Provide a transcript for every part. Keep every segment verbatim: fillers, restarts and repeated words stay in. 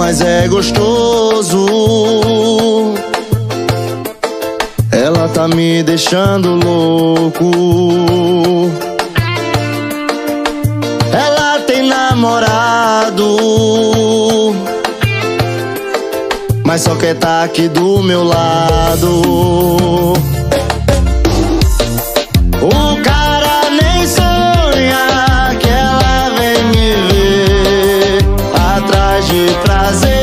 mas é gostoso. Ela tá me deixando louco. Ela tem namorado, mas só quer tá aqui do meu lado. O cara nem sonha que ela vem me ver atrás de prazer.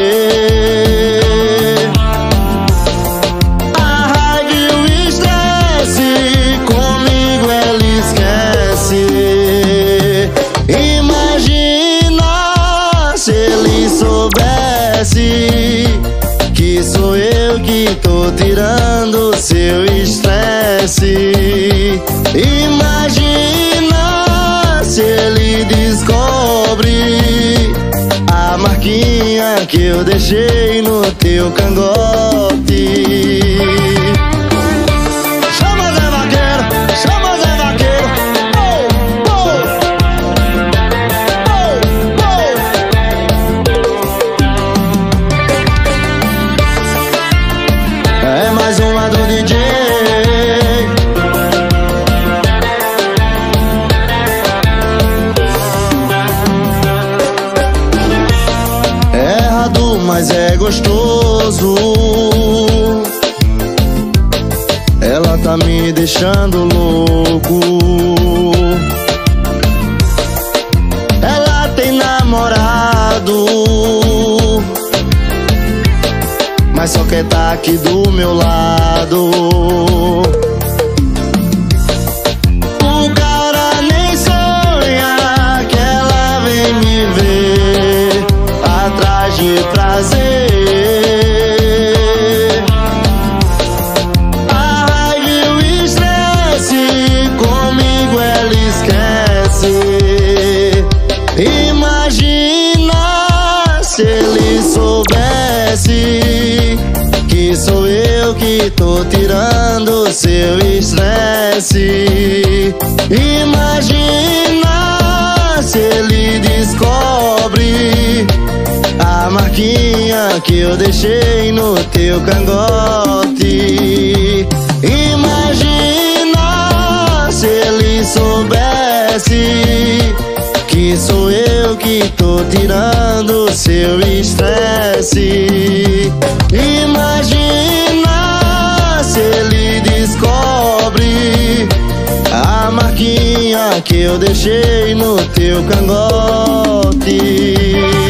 A raiva e o estresse, comigo ela esquece. Imagina se ele soubesse que sou eu que tô tirando seu estresse. Imagina se ele descobre a marquinha que eu deixei no teu cangote. Chama Zé Vaqueiro, chama Zé Vaqueiro. Oh, oh. Oh, oh. É mais uma do D J. Mas é gostoso. Ela tá me deixando louco. Ela tem namorado, mas só quer tá aqui do meu lado. O cara nem sonha que ela vem me ver atrás de prazer. A raiva e o estresse, comigo ela esquece. Imagina se ele soubesse que sou eu que tô tirando seu estresse. Imagina se ele descobre a marquinha que eu deixei no teu cangote. Imagina se ele soubesse que sou eu que tô tirando seu estresse. Imagina se ele descobre a marquinha que eu deixei no teu cangote.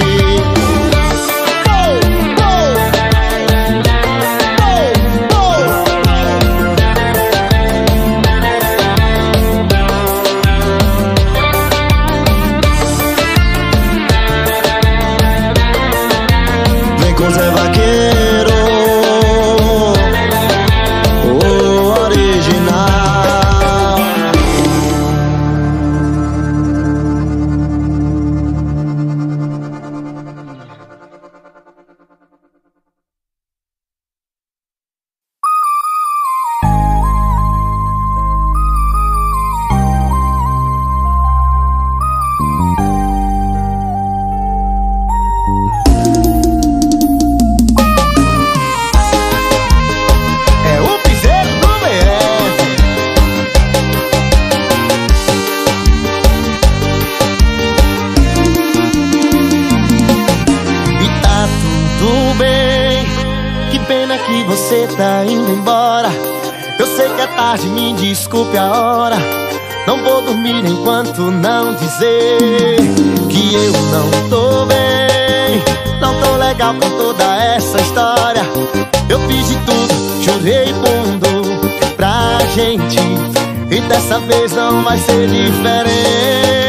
Com Zé Vaqueiro, o original. Você tá indo embora. Eu sei que é tarde, me desculpe a hora. Não vou dormir enquanto não dizer que eu não tô bem. Não tô legal com toda essa história. Eu fiz de tudo, jurei mundo pra gente, e dessa vez não vai ser diferente.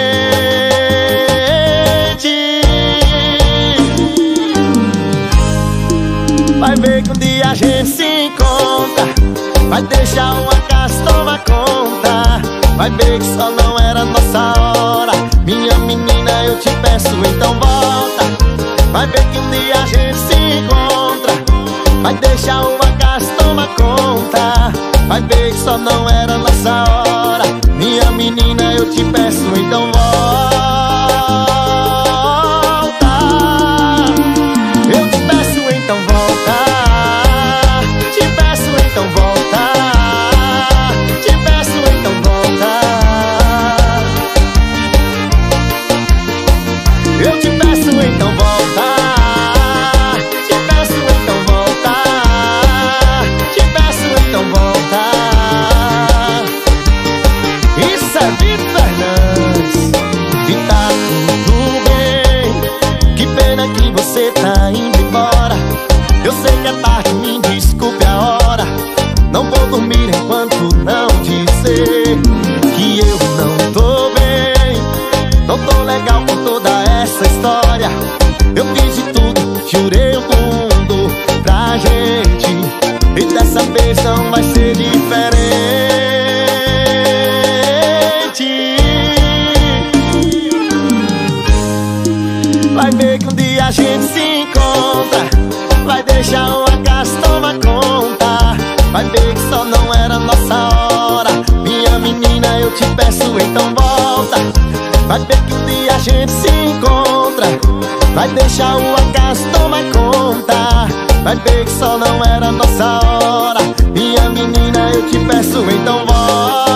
Vai ver que um dia a gente se encontra. Vai deixar o acaso tomar conta. Vai ver que só não era nossa hora. Minha menina, eu te peço, então volta. Vai ver que um dia a gente se encontra. Vai deixar o acaso tomar conta. Vai ver que só não era nossa hora. Minha menina, eu te peço, então volta. eu te peço, então volta. Vai ver que um dia a gente se encontra. Vai deixar o acaso tomar conta. Vai ver que só não era nossa hora. Minha menina, eu te peço, então volta.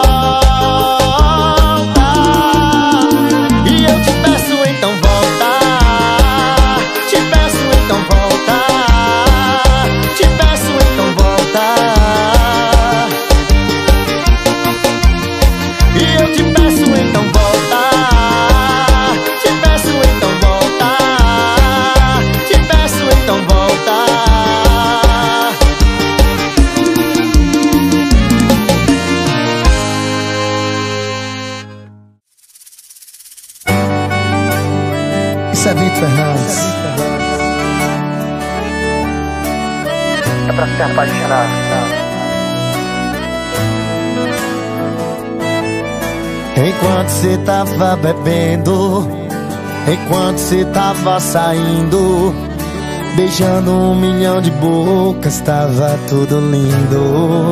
E eu te peço, então volta. Te peço, então volta. Te peço, então volta. E eu te peço, então volta. Te peço, então volta. Te peço, então volta. Isso é Vitor Fernandes. É pra se apaixonar. Enquanto cê tava bebendo, enquanto cê tava saindo, beijando um milhão de bocas, tava tudo lindo.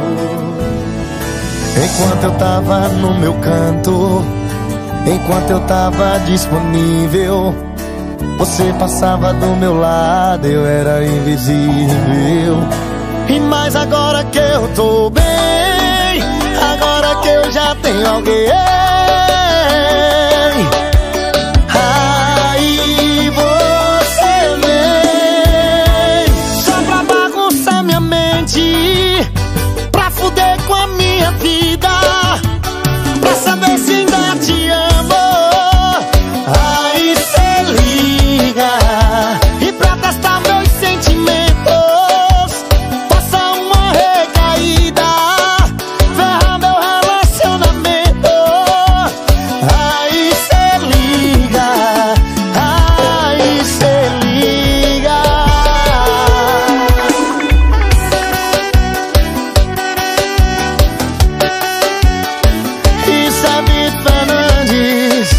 Enquanto eu tava no meu canto, enquanto eu tava disponível, você passava do meu lado, eu era invisível. E mais agora que eu tô bem, agora que eu já tenho alguém, aí você vem só pra bagunçar minha mente, pra fuder com a minha vida, pra saber se ainda te amo. Aí cê liga e pra testar meus sentimentos, passa uma recaída, ferra meu relacionamento. Aí cê liga, aí cê liga. Isso é Vitor Fernandes.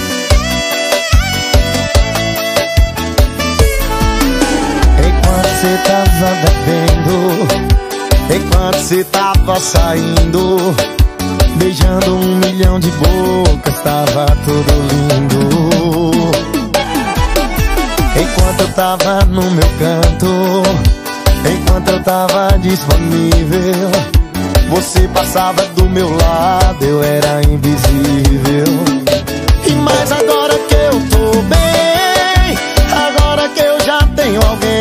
Enquanto cê tava bebendo, enquanto cê tava saindo, beijando um milhão de bocas, tava tudo lindo. Enquanto eu tava no meu canto, enquanto eu tava disponível, você passava do meu lado, eu era invisível. E mais agora que eu tô bem, agora que eu já tenho alguém,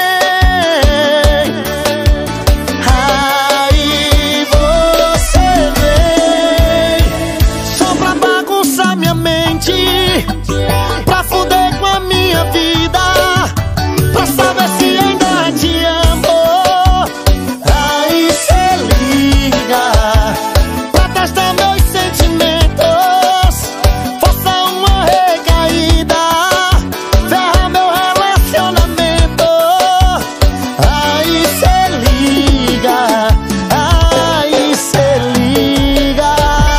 aí você vem só pra bagunçar minha mente, pra fuder com a minha vida, pra saber se ainda te amo. Aí cê liga pra testar meus sentimentos, força uma recaída, ferra meu relacionamento. Aí cê liga, aí cê liga.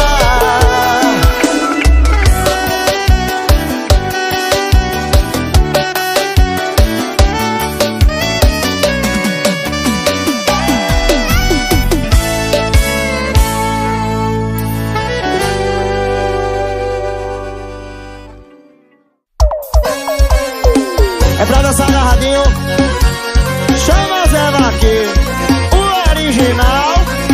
É pra dançar agarradinho. Chama Zé Vaqueiro, o original.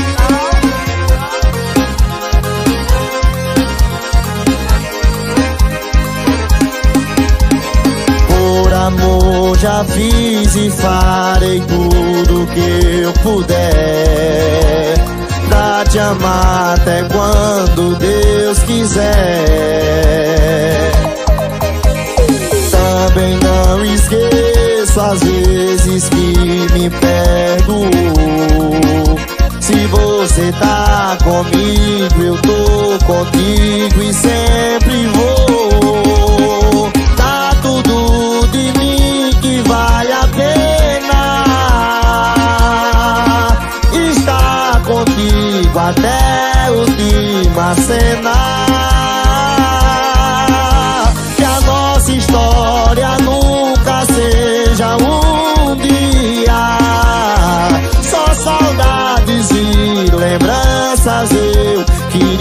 Por amor já fiz e farei tudo que eu puder pra te amar até quando Deus quiser. Também não esqueço as vezes que me perdoou. Se você tá comigo, eu tô contigo e sempre vou. Tá tudo de mim que vale a pena estar contigo até a última cena. Que a nossa história nunca seja um dia só saudades e lembranças, eu que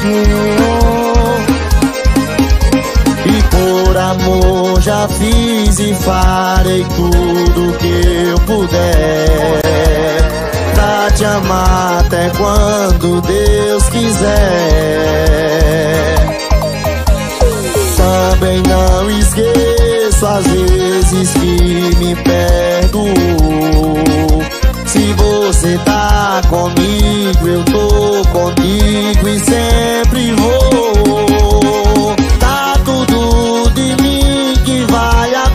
E por amor já fiz e farei tudo que eu puder pra te amar até quando Deus quiser. Também não esqueço às vezes que me perdoo. Se você tá comigo, eu tô contigo e sempre vou. Tá tudo de mim que vale a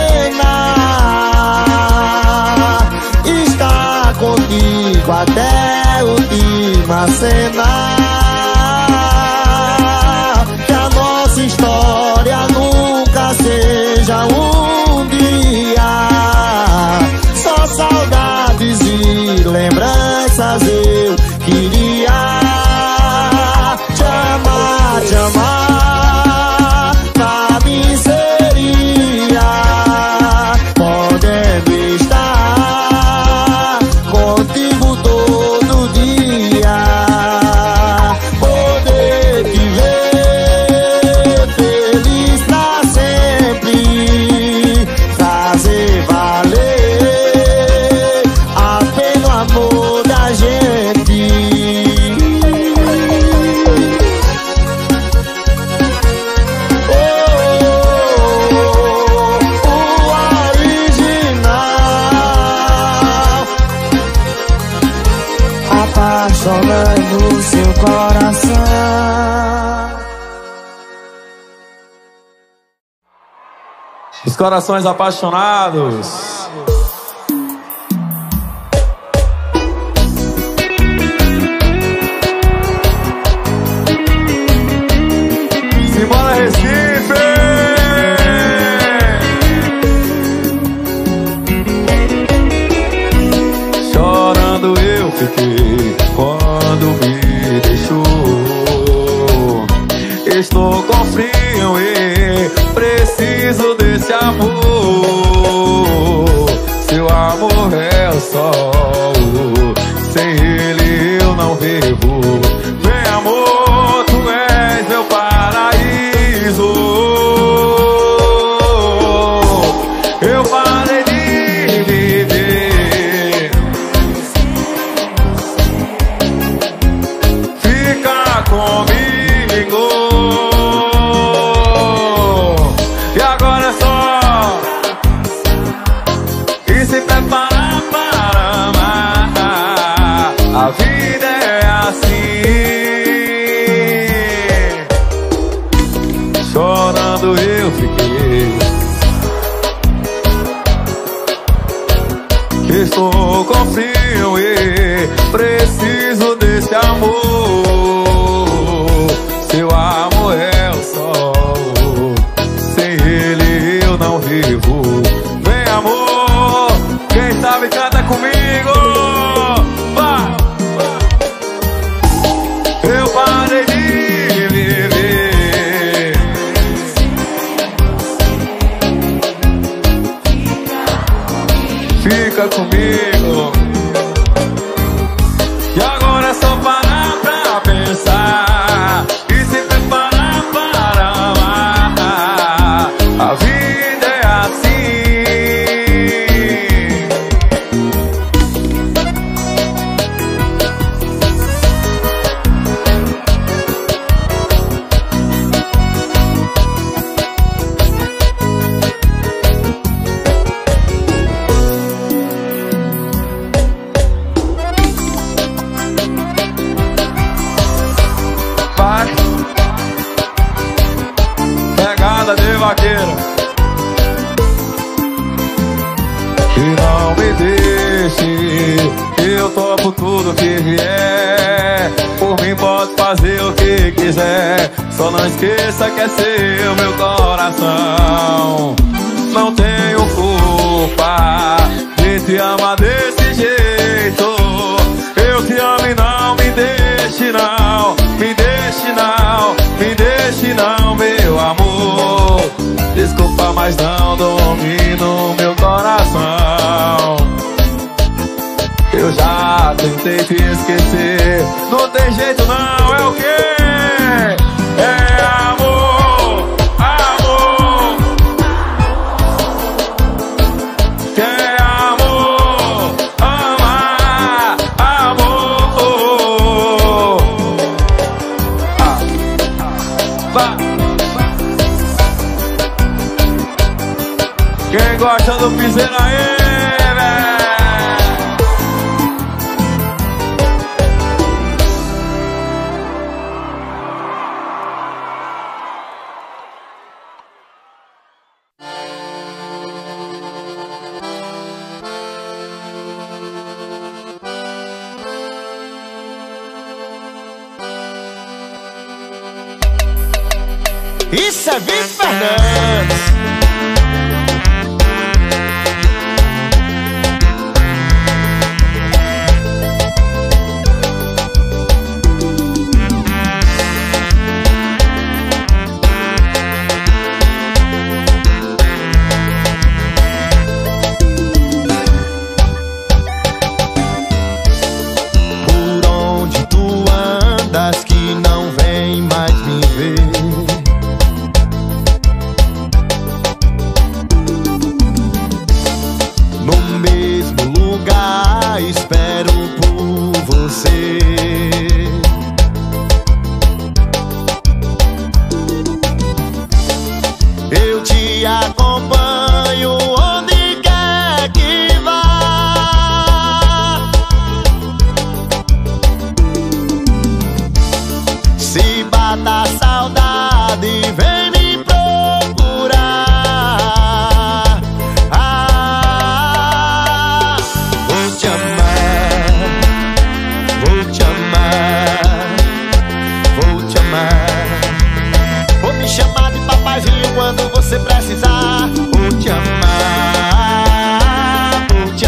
pena estar contigo até a última cena. Que a nossa história nunca seja um dia só saudades e lembranças. Eu queria te amar, te amar. Pra mim seria podendo estar contigo todo dia, poder te ver feliz pra sempre, fazer valer a pena o amor da gente. Oh, o original, apaixonando seu coração. Os corações apaixonados. Simbora, Recife! Chorando eu fiquei quando me deixou. Estou com frio e preciso desse amor. Seu amor é o sol, sem ele eu não vivo. Vem amor, tu és meu paraíso. Eu parei de viver. Fica comigo. E agora é só e se preparar para amar. A vida é assim. Chorando eu fiquei. Estou com frio e preciso desse amor. Seu amor é o sol, sem ele eu não vivo. Vem amor, quem sabe canta comigo. Vai! Eu parei de viver. Fica comigo. E agora é só parar pra pensar e se preparar para amar. A vida é Vai. Pegada de vaqueiro. E não me deixe, eu topo tudo que vier. Por mim pode fazer o que quiser, só não esqueça que é seu meu coração. Não tenho culpa de te amar desse jeito. Eu te amo e não me deixe não, me deixe não, me deixe não, meu amor. Desculpa, mas não domino meu coração. Eu já tentei te esquecer, não tem jeito não, é o quê? Bah. Quem gosta do piseiro aí, velho? Isso é Vitor Fernandes. Por onde tu andas que não vem mais me ver? Espero por você. Eu te acompanho onde quer que vá. Se bata a saudade, vem me procurar. Vou me chamar de papaizinho quando você precisar. Vou te amar, vou te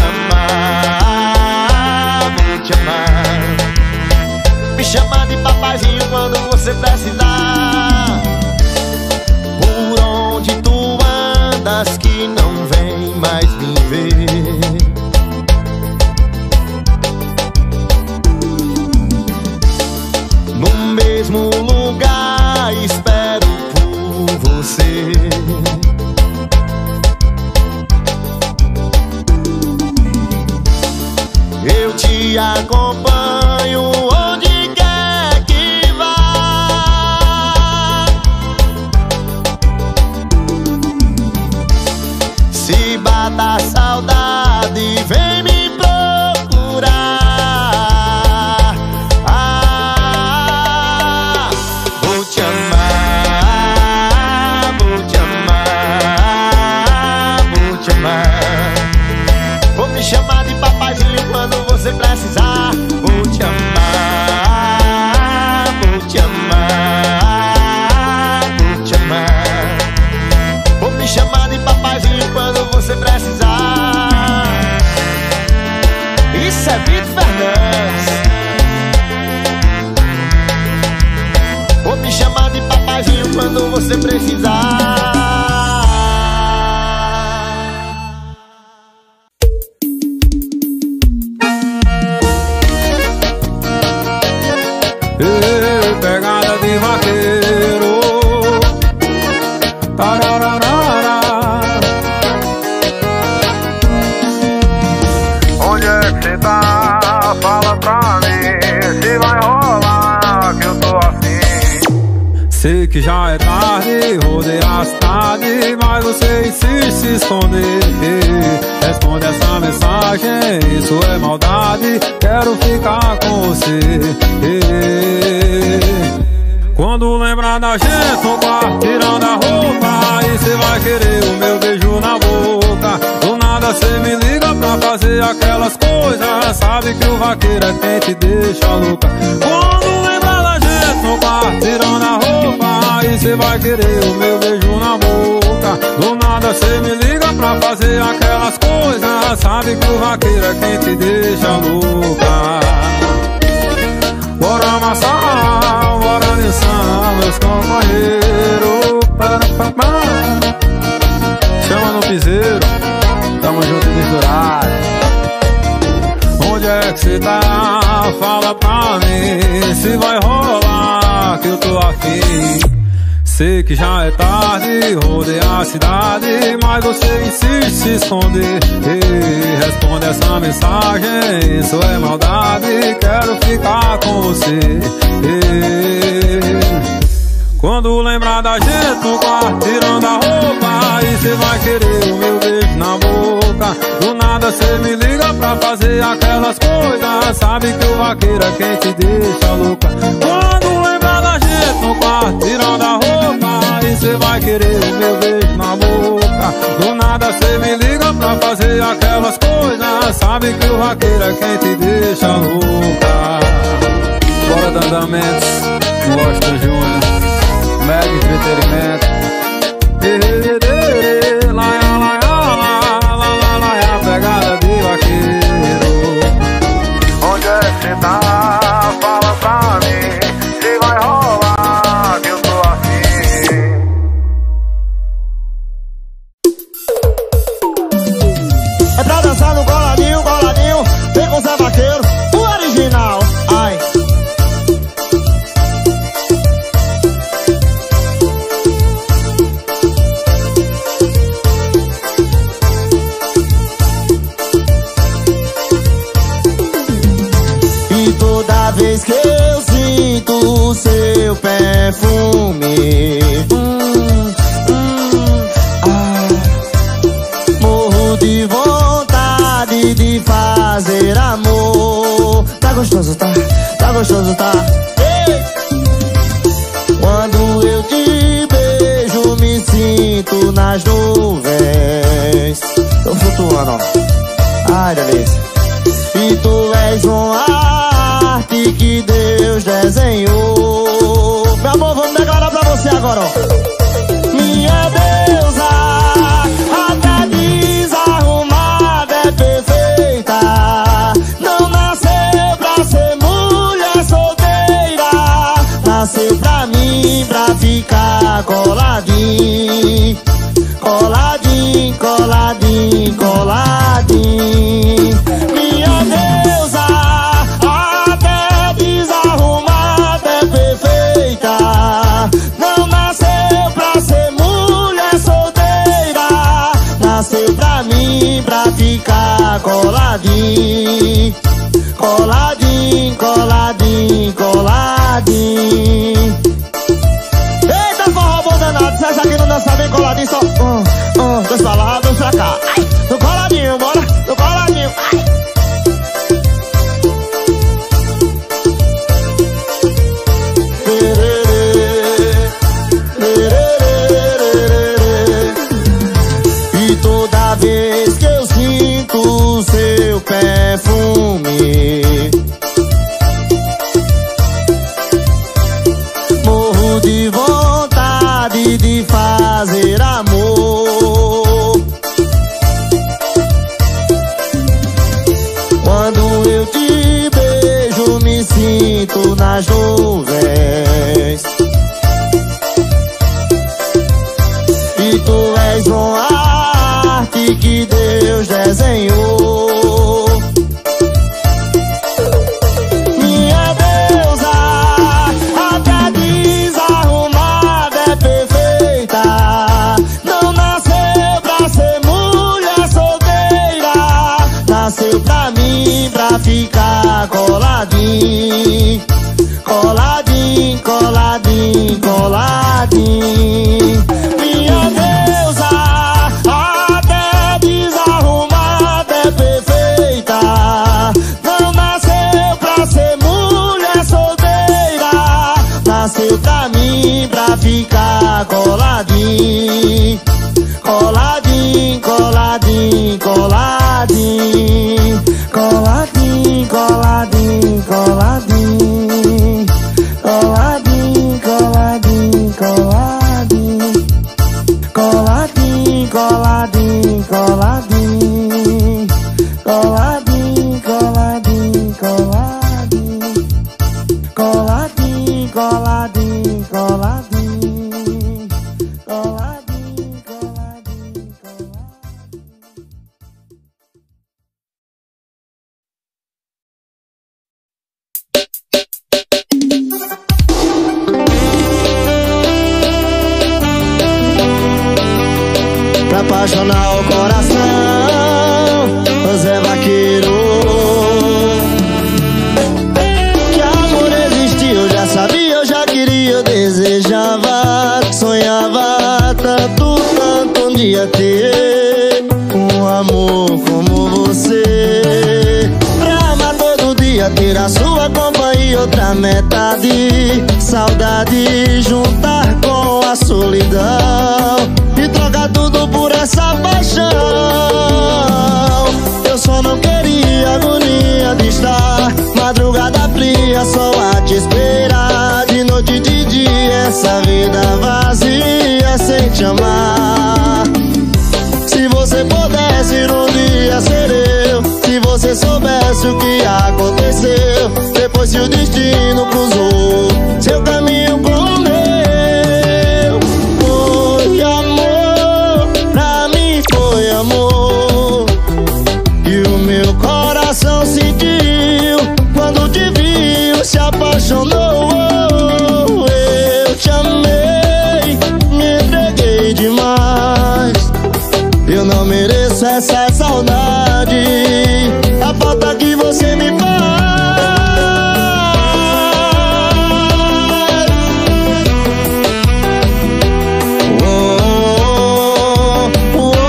amar, vou te amar. Me chamar de papaizinho quando você precisar. Por onde tu andas que não vem mais me ver? No mesmo lugar espero por você. Eu te acompanho onde quer que vá. Se bata a saudade, vem me procurar. Vou me chamar de papaizinho quando você precisar. Vou te amar, vou te amar, vou te amar. Vou me chamar de papaizinho quando você precisar. Isso é Vitor Fernandes. Vou me chamar de papaizinho quando você precisar. Ei, pegada de vaqueiro. Tarararara. Onde é que cê tá? Fala pra mim se vai rolar que eu tô afim. Sei que já é tarde, rodei a cidade, mas você insiste se esconder. Responde essa mensagem, isso é maldade. Quero ficar com você. Quando lembrar da gente no quarto, tirando a roupa, aí cê vai querer o meu beijo na boca. Do nada cê me liga pra fazer aquelas coisas. Sabe que o vaqueiro é quem te deixa louca. Quando lembrar da gente no quarto, tirando a roupa, aí cê vai querer o meu beijo na boca. Do nada cê me liga pra fazer aquelas coisas. Sabe que o vaqueiro é quem te deixa louca. Bora amassar, bora dançar, meus companheiros. Chama no piseiro, tamo junto e misturado. Onde é que cê tá? Fala pra mim se vai rolar que eu tô afim. Sei que já é tarde, rodei a cidade, mas você insiste se esconder. Ei, responde essa mensagem, isso é maldade. Quero ficar com você. Ei, Quando lembrar da gente no quarto tirando a roupa, aí cê vai querer o meu beijo na boca. Do nada cê me liga pra fazer aquelas coisas, sabe que o vaqueiro é quem te deixa louca. Quando lembrar da gente no quarto tirando a roupa, aí cê vai querer o meu beijo na boca. Do nada cê me liga pra fazer aquelas coisas, sabe que o vaqueiro é quem te deixa louca. Bora do andamento, Washington Júnior, Mega Entretenimento. Laia, laia, laia, laia, pegada de vaqueiro. Onde é que cê tá? Fala pra mim se vai rolar, que eu tô assim. É pra dançar no coladinho, coladinho, vem com Zé Vaqueiro, o original. Ai. E toda vez que eu sinto o seu perfume, hum, hum, ah, morro de vontade de fazer amor. Tá gostoso, tá? Tá gostoso, tá? Ei! Quando eu te beijo, me sinto nas nuvens. Tô flutuando, ó. Ai, delícia. E tu és uma arte que Deus desenhou. Meu amor, vamos declarar pra você agora, ó. Minha deusa, até desarrumada é perfeita. Não nasceu pra ser mulher solteira, nasceu pra mim, pra ficar coladinho. Coladinho, coladinho, coladinho. Minha deusa, até desarrumada é perfeita. Não nasceu pra ser mulher solteira, nasceu pra mim, pra ficar coladinho. Coladinho, coladinho, coladinho. Eita, forró bom danado, se essa aqui não dança bem coladinho, só um, um, dois pra lá, dois pra cá. Ai, no coladinho, bora, no coladinho. Ai. E toda vez que eu sinto o seu perfume, morro de vontade de fazer amor. Quando eu te beijo, me sinto nas nuvens. E tu és uma arte que Deus desenhou. Minha deusa, até desarrumada é perfeita. Não nasceu pra ser mulher solteira, nasceu pra mim, pra ficar coladinho. Coladinho, coladinho, coladinho. Minha deusa, até desarrumada é perfeita. Não nasceu pra ser mulher solteira, nasceu pra mim, pra ficar coladinho. Coladinho, coladinho, coladinho. Coladinho, coladinho, coladinho. Coladinho, coladinho, coladinho. Coladinho, coladinho, coladinho. Coladinho, coladinho, coladinho. Coladinho, coladinho, coladinho. Coladinho, coladinho, coladinho. Pra apaixonar o coração, Zé Vaqueiro. Que amor existia, eu já sabia, eu já queria, eu desejava. almejava, sonhava tanto, tanto um dia ter um amor como você. Pra amar todo dia, ter a sua companhia e outra metade. Saudade juntar com a solidão e trocar tudo por essa paixão. Eu só não queria a agonia de estar madrugada fria só a te esperar. De noite e de dia essa vida vazia sem te amar. Se você pudesse um dia ser eu, se você soubesse o que aconteceu depois que o destino cruzou seu caminho com o meu. Foi amor, pra mim foi amor, e o meu coração sentiu quando te viu, se apaixonou. Eu te amei, me entreguei demais. Eu não mereço essa saudade, a falta que você me faz. Oh, oh, oh,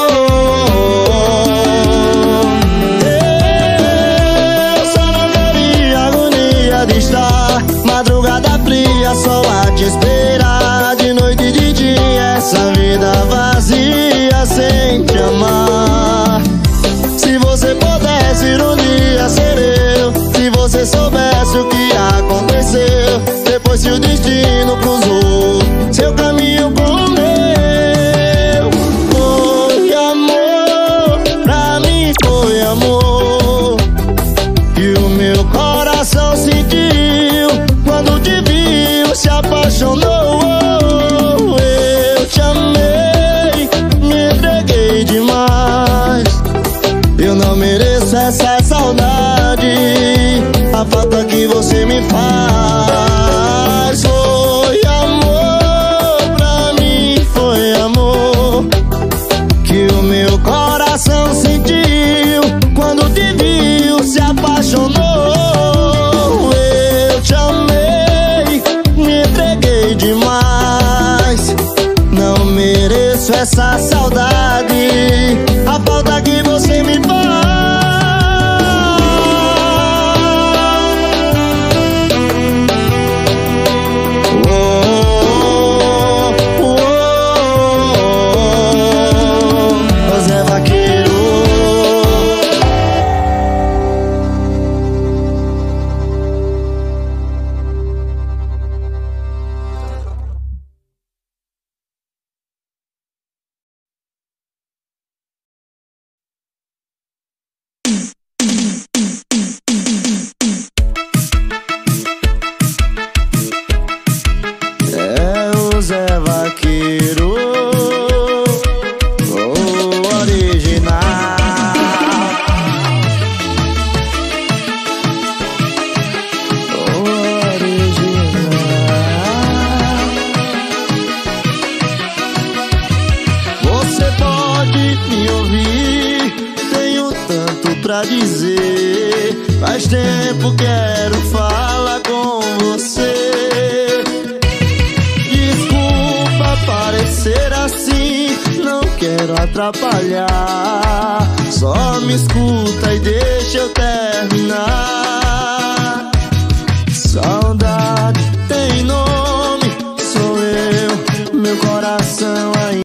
oh. Eu só não queria a agonia de estar madrugada fria só a te esperar. De noite e de dia essa vida vazia sem te amar. Se você pudesse um dia ser eu, se você soubesse o que aconteceu depois que o destino cruzou seu caminho com o meu. Foi amor, pra mim foi amor, e o meu coração sentiu quando te viu, se apaixonou. Eu te amei, me entreguei demais. Eu não mereço essa saudade, a falta que você me faz. Foi amor, pra mim foi amor, que o meu coração sentiu quando te viu, se apaixonou. Eu te amei, me entreguei demais. Não mereço essa saudade, a falta que você me faz. Oh, oh, oh, oh, Zé Vaqueiro. É o Zé Vaqueiro, o original. O original. Você pode me ouvir, tenho tanto pra dizer. Faz tempo quero falar com você. Desculpa parecer assim, não quero atrapalhar. Só me escuta e deixa eu terminar.